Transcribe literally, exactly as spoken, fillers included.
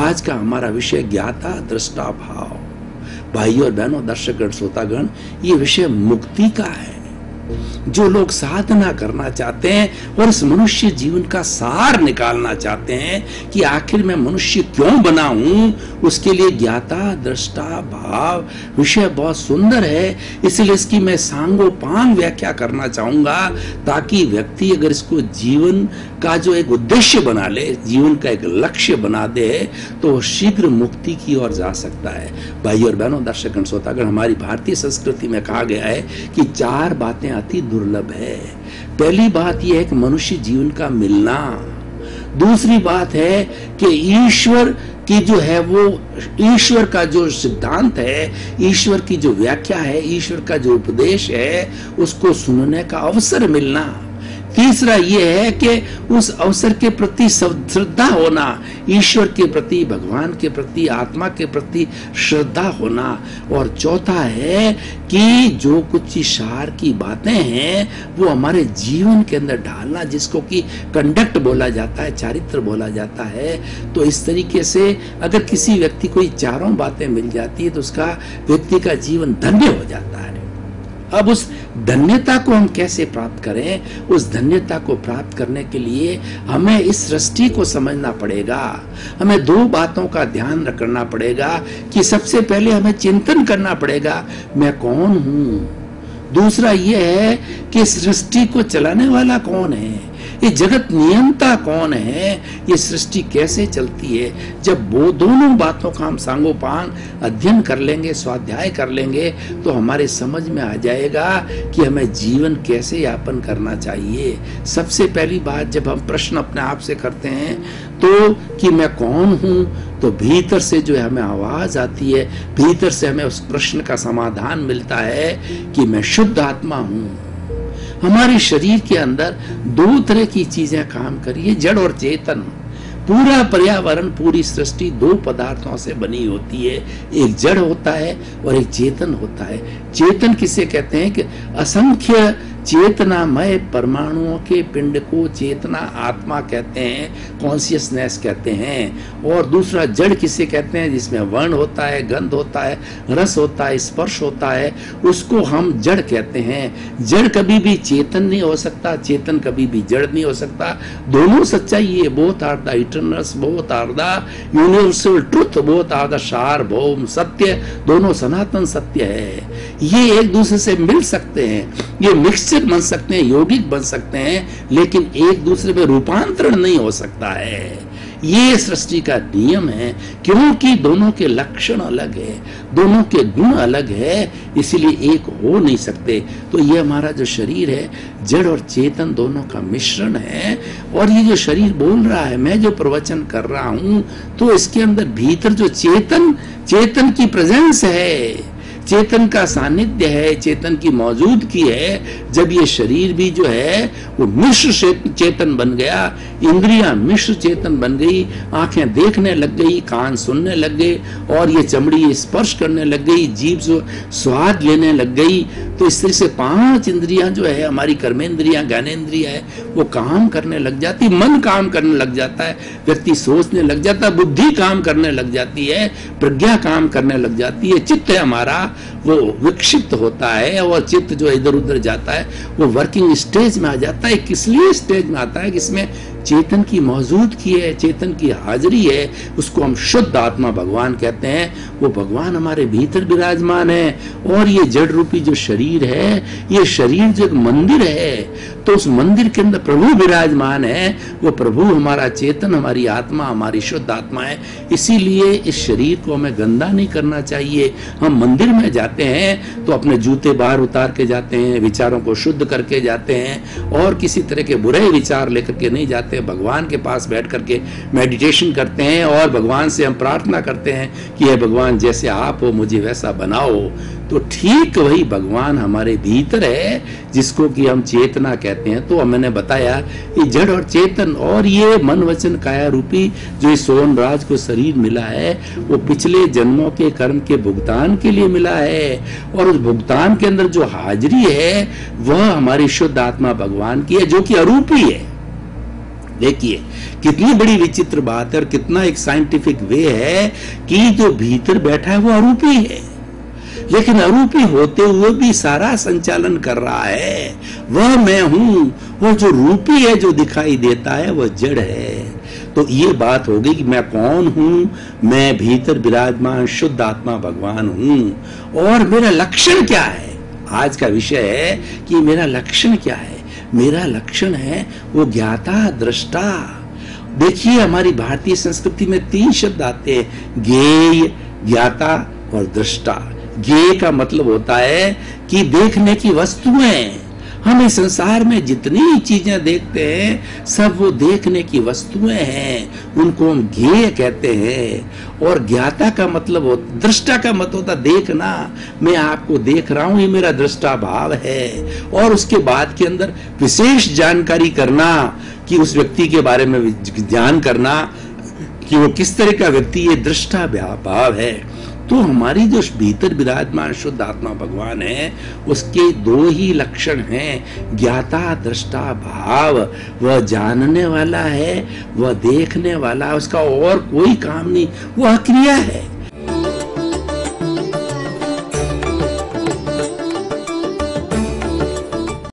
आज का हमारा विषय ज्ञाता दृष्टा भाव। भाइयों और बहनों, दर्शकगण, श्रोतागण, ये विषय मुक्ति का है। जो लोग साधना करना चाहते हैं और इस मनुष्य जीवन का सार निकालना चाहते हैं कि आखिर मैं मनुष्य क्यों बना हूं, उसके लिए ज्ञाता दृष्टा भाव विषय बहुत सुंदर है। इसलिए इसकी मैं सांगोपांग व्याख्या करना चाहूंगा, ताकि व्यक्ति अगर इसको जीवन का जो एक उद्देश्य बना ले, जीवन का एक लक्ष्य बना दे, तो शीघ्र मुक्ति की ओर जा सकता है। भाई और बहनों, दर्शकगण, श्रोतागण, हमारी भारतीय संस्कृति में कहा गया है कि चार बातें अति दुर्लभ है। पहली बात यह है कि मनुष्य जीवन का मिलना। दूसरी बात है कि ईश्वर की जो है वो ईश्वर का जो सिद्धांत है, ईश्वर की जो व्याख्या है, ईश्वर का जो उपदेश है, उसको सुनने का अवसर मिलना। तीसरा यह है कि उस अवसर के प्रति श्रद्धा होना, ईश्वर के प्रति, भगवान के प्रति, आत्मा के प्रति श्रद्धा होना। और चौथा है कि जो कुछ सार की बातें हैं वो हमारे जीवन के अंदर डालना, जिसको कि कंडक्ट बोला जाता है, चारित्र बोला जाता है। तो इस तरीके से अगर किसी व्यक्ति को ये चारों बातें मिल जाती है तो उसका व्यक्ति का जीवन धन्य हो जाता है। अब उस धन्यता को हम कैसे प्राप्त करें? उस धन्यता को प्राप्त करने के लिए हमें इस सृष्टि को समझना पड़ेगा। हमें दो बातों का ध्यान रखना पड़ेगा कि सबसे पहले हमें चिंतन करना पड़ेगा, मैं कौन हूं। दूसरा यह है कि सृष्टि को चलाने वाला कौन है, ये जगत नियंता कौन है, ये सृष्टि कैसे चलती है। जब वो दोनों बातों का हम सांगोपांग अध्ययन कर लेंगे, स्वाध्याय कर लेंगे, तो हमारे समझ में आ जाएगा कि हमें जीवन कैसे यापन करना चाहिए। सबसे पहली बात, जब हम प्रश्न अपने आप से करते हैं तो कि मैं कौन हूं, तो भीतर से जो है हमें आवाज आती है, भीतर से हमें उस प्रश्न का समाधान मिलता है कि मैं शुद्ध आत्मा हूं। हमारे शरीर के अंदर दो तरह की चीजें काम करिए, जड़ और चेतन। पूरा पर्यावरण, पूरी सृष्टि दो पदार्थों से बनी होती है, एक जड़ होता है और एक चेतन होता है। चेतन किसे कहते हैं कि असंख्य चेतनामय परमाणुओं के पिंड को चेतना आत्मा कहते हैं, कॉन्शियसनेस कहते हैं। और दूसरा जड़ किसे कहते हैं, जिसमें वर्ण होता है, गंध होता है, रस होता है, स्पर्श होता है, उसको हम जड़ कहते हैं। जड़ कभी भी चेतन नहीं हो सकता, चेतन कभी भी जड़ नहीं हो सकता। दोनों सच्चाई है, both are the eternals, both are the universal truth, both are the सार्वभौम सत्य, दोनों सनातन सत्य है। ये एक दूसरे से मिल सकते हैं, ये मिक्सचर बन सकते हैं, यौगिक बन सकते हैं, लेकिन एक दूसरे में रूपांतरण नहीं हो सकता है। ये सृष्टि का नियम है, क्योंकि दोनों के लक्षण अलग है, दोनों के गुण अलग है, इसीलिए एक हो नहीं सकते। तो ये हमारा जो शरीर है, जड़ और चेतन दोनों का मिश्रण है। और ये जो शरीर बोल रहा है, मैं जो प्रवचन कर रहा हूं, तो इसके अंदर भीतर जो चेतन चेतन की प्रेजेंस है, चेतन का सानिध्य है, चेतन की मौजूदगी है। जब ये शरीर भी जो है वो मिश्र चेतन बन गया, इंद्रियां मिश्र चेतन बन गई, आंखें देखने लग गई, कान सुनने लग गए, और ये चमड़ी स्पर्श करने लग गई, जीभ जो स्वाद लेने लग गई, तो इस तरह से पांच इंद्रियां जो है, हमारी कर्मेंद्रियां, ज्ञानेंद्रियां है, वो काम करने लग जाती, मन काम करने लग जाता है, व्यक्ति सोचने लग जाता है, बुद्धि काम करने लग जाती है, प्रज्ञा काम करने लग जाती है, चित्त है हमारा वो विक्षिप्त होता है, और चित्त जो इधर उधर जाता है वो वर्किंग स्टेज में आ जाता है। किस लिए स्टेज में आता है? किसमें? चेतन की मौजूदगी है, चेतन की हाजिरी है, उसको हम शुद्ध आत्मा भगवान कहते हैं। वो भगवान हमारे भीतर विराजमान है। और ये जड़ रूपी जो शरीर है, ये शरीर जो एक मंदिर है, तो उस मंदिर के अंदर प्रभु विराजमान है। वो प्रभु हमारा चेतन, हमारी आत्मा, हमारी शुद्ध आत्मा है। इसीलिए इस शरीर को हमें गंदा नहीं करना चाहिए। हम मंदिर में जाते हैं तो अपने जूते बाहर उतार के जाते हैं, विचारों को शुद्ध करके जाते हैं, और किसी तरह के बुरे विचार लेकर के नहीं जाते। भगवान के पास बैठ करके मेडिटेशन करते हैं, और भगवान से हम प्रार्थना करते हैं कि हे भगवान, जैसे आप हो मुझे वैसा बनाओ। तो ठीक वही भगवान हमारे भीतर है, जिसको कि हम चेतना कहते हैं। तो मैंने बताया ये जड़ और चेतन, और ये मन वचन काया रूपी जो इस सोनराज को शरीर मिला है, वो पिछले जन्मों के कर्म के भुगतान के लिए मिला है। और उस भुगतान के अंदर जो हाजिरी है, वह हमारी शुद्ध आत्मा भगवान की है, जो कि अरूपी है। देखिए कितनी बड़ी विचित्र बात है और कितना एक साइंटिफिक वे है कि जो भीतर बैठा है वो अरूपी है, लेकिन अरूपी होते हुए भी सारा संचालन कर रहा है। वह मैं हूं, वो जो रूपी है जो दिखाई देता है वह जड़ है। तो ये बात हो गई कि मैं कौन हूं, मैं भीतर विराजमान शुद्ध आत्मा भगवान हूं। और मेरा लक्षण क्या है, आज का विषय है कि मेरा लक्षण क्या है। मेरा लक्षण है वो ज्ञाता दृष्टा। देखिए हमारी भारतीय संस्कृति में तीन शब्द आते हैं, ज्ञेय, ज्ञाता और दृष्टा। ज्ञेय का मतलब होता है कि देखने की वस्तुएं। हम इस संसार में जितनी चीजें देखते हैं सब वो देखने की वस्तुएं हैं, उनको हम ज्ञेय कहते हैं। और ज्ञाता का मतलब हो, दृष्टा का मतलब होता देखना, मैं आपको देख रहा हूं, ये मेरा दृष्टा भाव है। और उसके बाद के अंदर विशेष जानकारी करना कि उस व्यक्ति के बारे में ध्यान करना कि वो किस तरह का व्यक्ति, ये दृष्टा भाव है। तो हमारी जो भीतर विराजमान शुद्ध आत्मा भगवान है उसके दो ही लक्षण हैं, ज्ञाता दृष्टा भाव। वह जानने वाला है, वह देखने वाला, उसका और कोई काम नहीं, वह क्रिया है।